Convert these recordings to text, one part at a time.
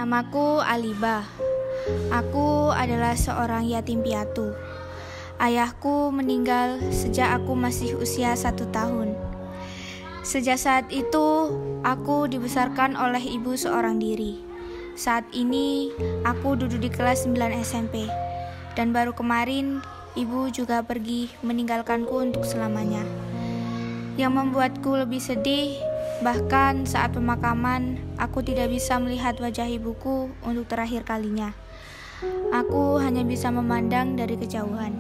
Namaku Alibah. Aku adalah seorang yatim piatu. Ayahku meninggal sejak aku masih usia 1 tahun. Sejak saat itu, aku dibesarkan oleh ibu seorang diri. Saat ini, aku duduk di kelas 9 SMP. Dan baru kemarin, ibu juga pergi meninggalkanku untuk selamanya. Yang membuatku lebih sedih, bahkan saat pemakaman, aku tidak bisa melihat wajah ibuku untuk terakhir kalinya. Aku hanya bisa memandang dari kejauhan.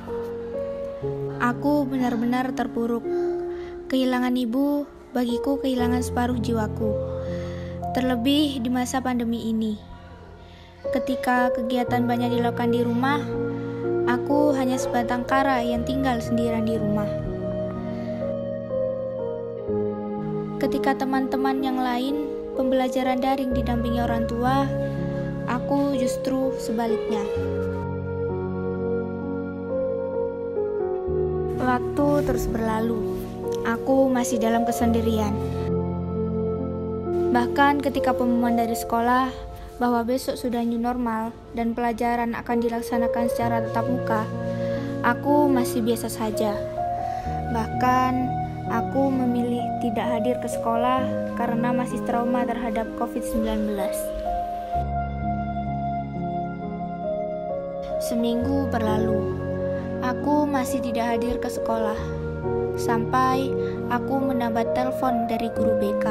Aku benar-benar terpuruk. Kehilangan ibu bagiku kehilangan separuh jiwaku. Terlebih di masa pandemi ini. Ketika kegiatan banyak dilakukan di rumah, aku hanya sebatang kara yang tinggal sendirian di rumah. Ketika teman-teman yang lain pembelajaran daring didampingi orang tua, aku justru sebaliknya. Waktu terus berlalu, aku masih dalam kesendirian. Bahkan ketika pengumuman dari sekolah bahwa besok sudah new normal dan pelajaran akan dilaksanakan secara tatap muka, aku masih biasa saja. Bahkan aku memilih tidak hadir ke sekolah karena masih trauma terhadap COVID-19. Seminggu berlalu, aku masih tidak hadir ke sekolah. Sampai aku mendapat telepon dari guru BK.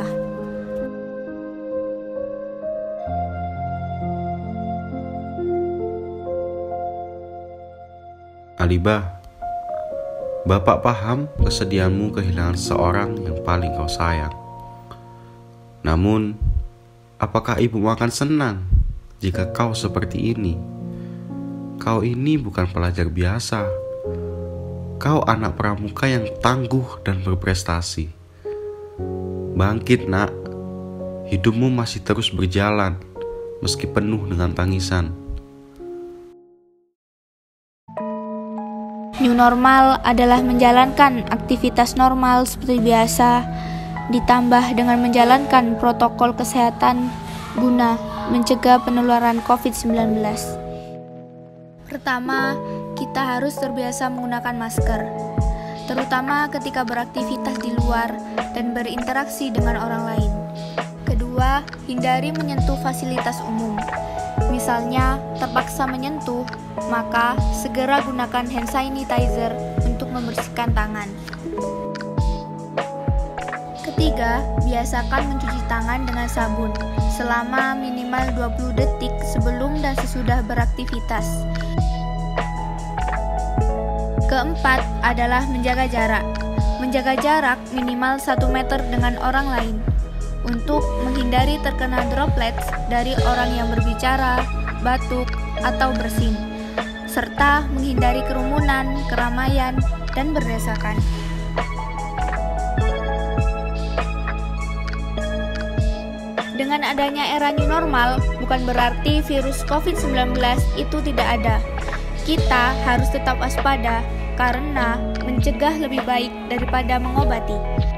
Alibah, Bapak paham kesedihanmu kehilangan seorang yang paling kau sayang. Namun, apakah ibu akan senang jika kau seperti ini? Kau ini bukan pelajar biasa. Kau anak pramuka yang tangguh dan berprestasi. Bangkit, nak. Hidupmu masih terus berjalan, meski penuh dengan tangisan. New normal adalah menjalankan aktivitas normal seperti biasa, ditambah dengan menjalankan protokol kesehatan guna mencegah penularan COVID-19. Pertama, kita harus terbiasa menggunakan masker, terutama ketika beraktivitas di luar dan berinteraksi dengan orang lain. Kedua, hindari menyentuh fasilitas umum. Misalnya, terpaksa menyentuh, maka segera gunakan hand sanitizer untuk membersihkan tangan. Ketiga, biasakan mencuci tangan dengan sabun selama minimal 20 detik sebelum dan sesudah beraktivitas. Keempat adalah menjaga jarak. Menjaga jarak minimal 1 meter dengan orang lain untuk menghindari terkena droplets dari orang yang berbicara, batuk, atau bersin, serta menghindari kerumunan, keramaian, dan berdesakan. Dengan adanya era new normal, bukan berarti virus COVID-19 itu tidak ada. Kita harus tetap waspada karena mencegah lebih baik daripada mengobati.